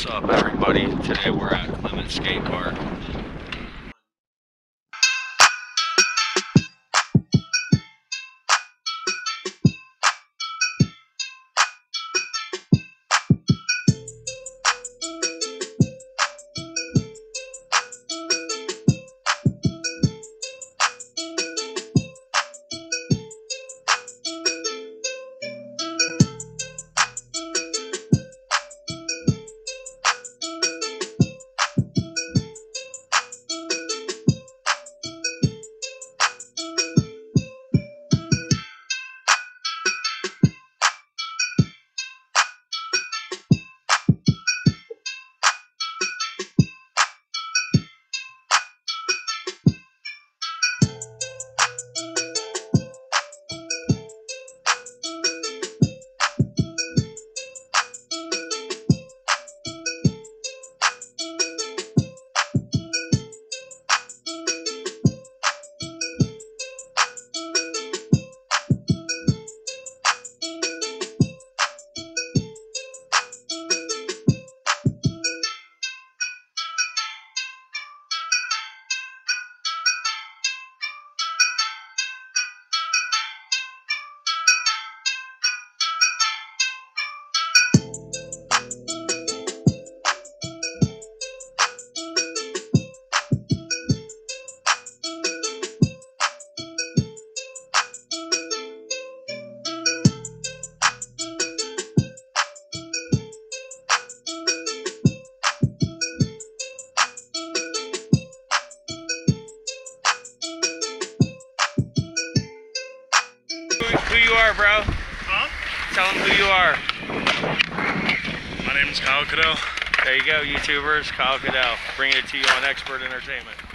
What's up, everybody? Today we're at Clement Skatepark. Who you are, bro? Huh? Tell them who you are. My name is Kyle Cadell. There you go, YouTubers. Kyle Cadell, bringing it to you on Expert Entertainment.